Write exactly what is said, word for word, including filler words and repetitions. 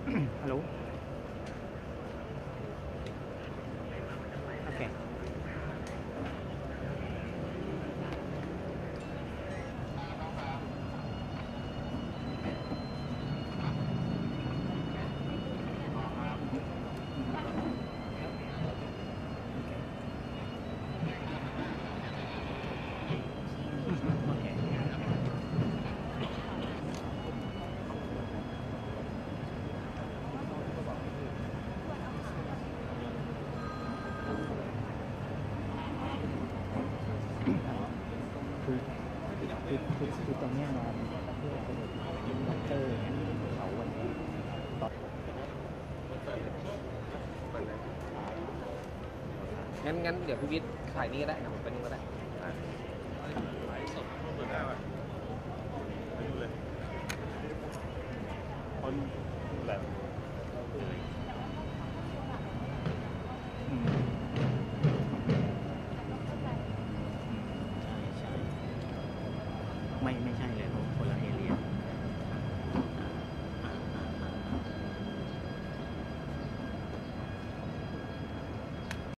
ฮัลโหลโอเคคือคือคือคือตรงนี้นอนเพื่อไปด็อกเตอร์เขาวันนี้ตอนงั้นงั้นเดี๋ยวพี่วิทย์ถ่ายนี่ก็ได้นะผมไปนู่นก็ได้ถ่ายสดเปิดได้ป่ะไปดูเลยคนแบบ